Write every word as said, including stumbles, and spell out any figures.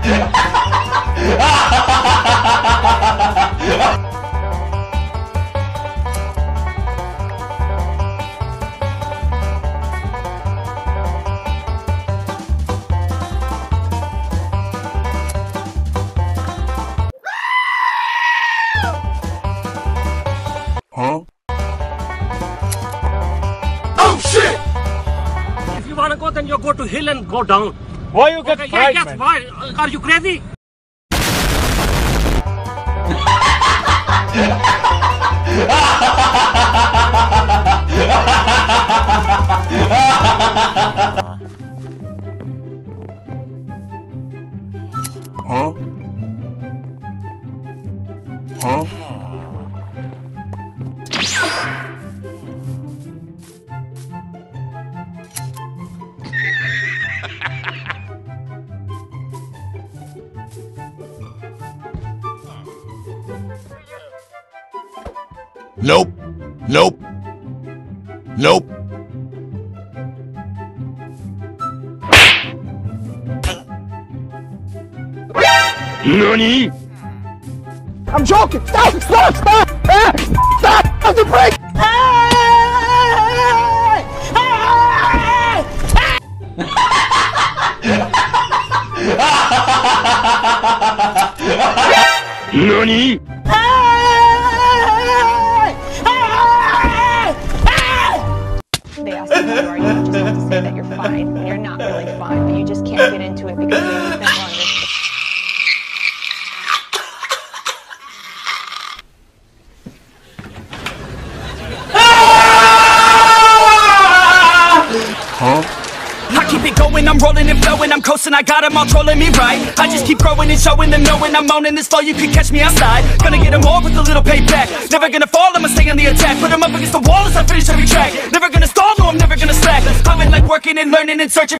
Huh? Oh shit! If you wanna go, then you go to hill and go down. Why you get Okay, fried, yeah, yes, man? why? Are you crazy? Huh? Huh? Nope. Nope. Nope. Nani? I'm joking! Stop! Stop! Stop! Ah! Stop! Stop the brake! Nani? They ask you who you are, you just have to say that you're fine, and you're not really fine, but you just can't get into it because you haven't been longer. Huh? I keep it going, I'm rolling and flowing, I'm coasting, I got them all trolling me right. I just keep growing and showing them, knowing I'm owning this flow, you can catch me outside. Gonna get them all with a little payback. Never gonna fall, I'ma stay on the attack. Put them up against the wall as I finish every track. Never gonna stall, no I'm never gonna slack. I've been like working and learning and searching.